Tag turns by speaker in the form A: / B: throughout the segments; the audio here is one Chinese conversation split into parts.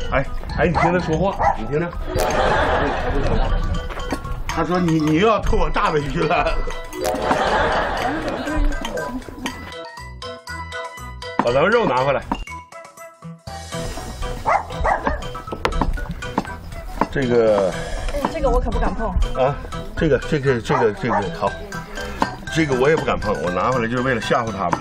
A: 哎，你听他说话，你听着。他说你又要偷我炸的鱼了。把咱们肉拿回来。这个。
B: 这个我可不敢碰。
A: 啊，这个好。这个我也不敢碰，我拿回来就是为了吓唬他们。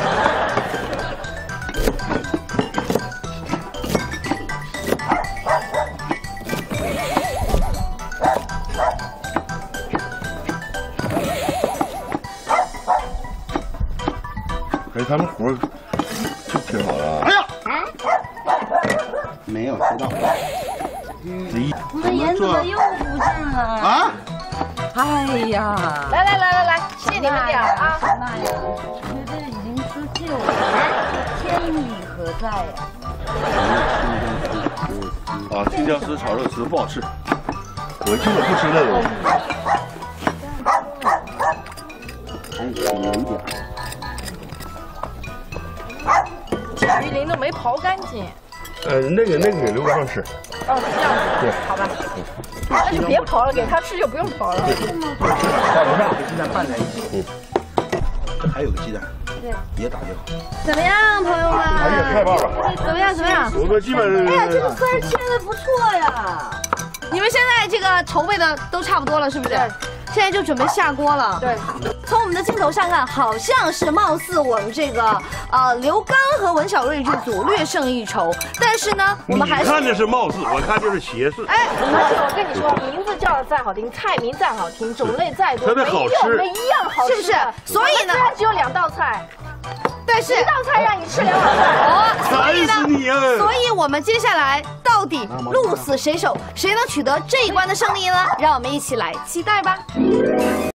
A: 哎，他们活就挺好的。哎呀，
C: 没有知道。
D: 我的盐怎么又不见了？啊！哎呀！
B: 来，谢谢你们俩啊！
D: 那呀，绝对已经失去了，天理何在呀？
A: 啊，青椒丝炒肉丝不好吃，我基本不吃那个。
C: 还有一点。
B: 甲鱼鳞都没刨干净。
A: 那个给刘刚吃。
B: 哦，是这样子。对，好吧。那就别刨了，给他吃就不用刨了。
C: 在楼上给鸡蛋拌在一起。这还有个鸡蛋，
D: 对，
C: 也打掉。
D: 怎么样，朋友们？
A: 哎呀，太棒了！
D: 怎么样？
A: 我们基本。
D: 哎呀，这个丝儿切的不错呀。你们现在这个筹备的都差不多了，是不是？现在就准备下锅了。
B: 对，
D: 从我们的镜头上看，好像是貌似我们这个刘刚和文小瑞这组略胜一筹，但是呢，我们还是
A: 你看的是貌似，我看就是斜视。
B: 哎，而且我跟你说，名字叫的再好听，菜名再好听，种类再多，
A: 特别好吃，
B: 没一样好吃，
D: 是不是？所以呢，
B: 虽然只有2道菜，
D: 但是
B: 1道菜让你吃2碗饭，
D: 所以呢，
A: 烦死你啊！
D: 所以我们接下来到底鹿死谁手，谁能取得这一关的胜利呢？让我们一起来期待吧。